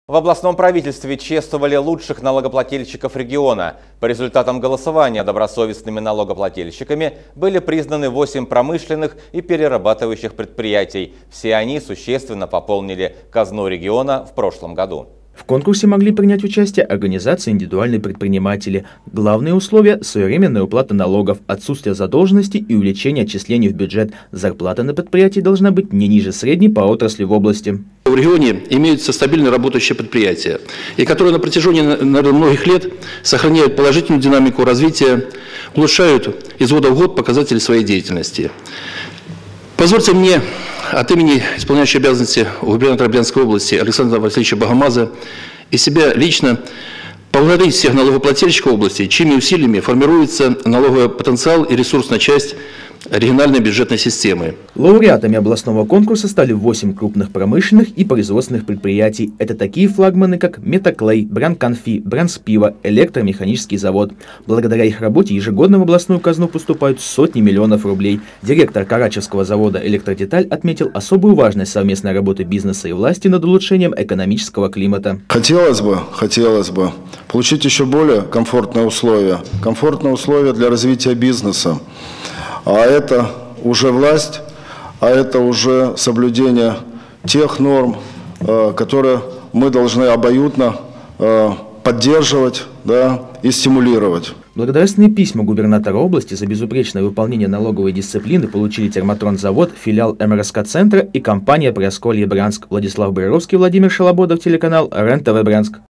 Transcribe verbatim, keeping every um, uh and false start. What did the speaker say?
В областном правительстве чествовали лучших налогоплательщиков региона. По результатам голосования добросовестными налогоплательщиками были признаны восемь промышленных и перерабатывающих предприятий. Все они существенно пополнили казну региона в прошлом году. В конкурсе могли принять участие организации индивидуальные предприниматели. Главные условия – своевременная уплата налогов, отсутствие задолженности и увеличение отчислений в бюджет. Зарплата на предприятии должна быть не ниже средней по отрасли в области. В регионе имеются стабильно работающие предприятия, и которые на протяжении наверное, многих лет сохраняют положительную динамику развития, улучшают из года в год показатели своей деятельности. Позвольте мне от имени исполняющего обязанности губернатора Брянской области Александра Васильевича Богомаза и себя лично поблагодарить всех налогоплательщиков области, чьими усилиями формируется налоговый потенциал и ресурсная часть региональной бюджетной системы. Лауреатами областного конкурса стали восемь крупных промышленных и производственных предприятий. Это такие флагманы, как Метаклей, Брянконфи, Брянспиво, Электромеханический завод. Благодаря их работе ежегодно в областную казну поступают сотни миллионов рублей. Директор Карачевского завода «Электродеталь» отметил особую важность совместной работы бизнеса и власти над улучшением экономического климата. Хотелось бы, хотелось бы получить еще более комфортные условия, комфортные условия для развития бизнеса. А это уже власть, а это уже соблюдение тех норм, которые мы должны обоюдно поддерживать, да, и стимулировать. Благодарственные письма губернатора области за безупречное выполнение налоговой дисциплины получили Термотронзавод, филиал эм эр эс ка-центра и компания «Приосколье Брянск». Владислав Бряровский, Владимир Шалободов, телеканал РЕН-ТВ Брянск.